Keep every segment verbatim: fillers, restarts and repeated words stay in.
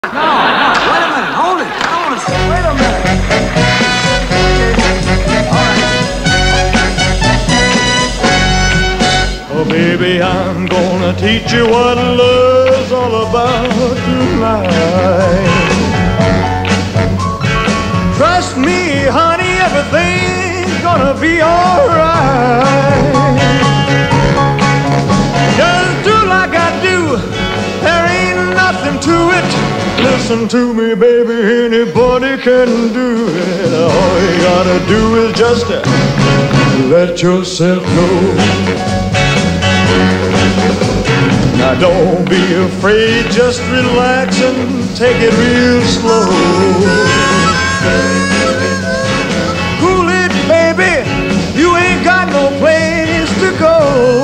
No, no, wait a minute. Hold it. I want to say, wait a minute. All right. Oh, baby, I'm gonna teach you what love's all about tonight. Trust me, honey, everything's gonna be all right. Just do like I do. There ain't nothing to it. Listen to me, baby, anybody can do it. All you gotta do is just uh, let yourself go. Now don't be afraid, just relax and take it real slow. Cool it, baby, you ain't got no place to go.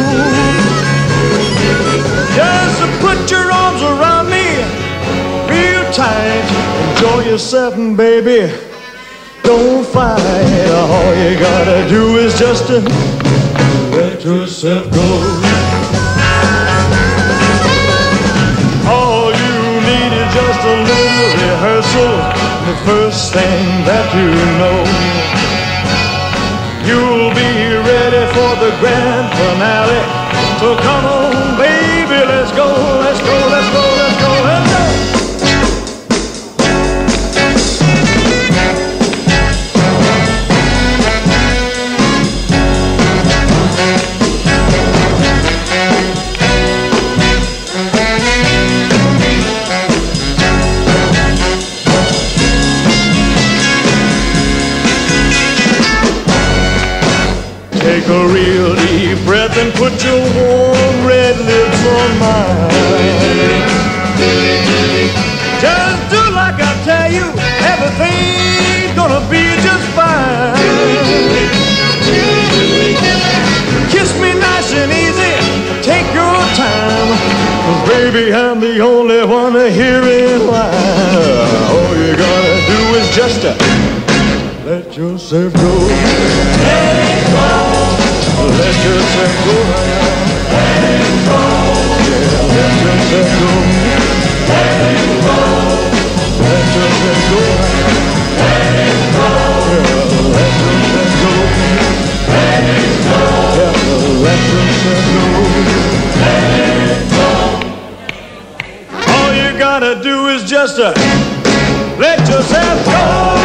Just put your arms around me real tight. Enjoy yourself, and baby, don't fight. All you gotta do is just to let yourself go. All you need is just a little rehearsal. The first thing that you know, you'll be ready for the grand finale. So come on, baby, let's go, let's go, let's go, let's go, let's go. Take a real deep breath and put your warm red lips on mine. Just do like I tell you, everything's gonna be just fine. Kiss me nice and easy, take your time. 'Cause baby, I'm the only one here in line. All you gotta do is just uh, let yourself go. Let it go. Let yourself go. Let it go. Yeah, let yourself go. Let it go. Let yourself go. Let it go. Yeah, let yourself go. Let it go. Yeah, let yourself go. Let it go. All you gotta do is just uh, let yourself go.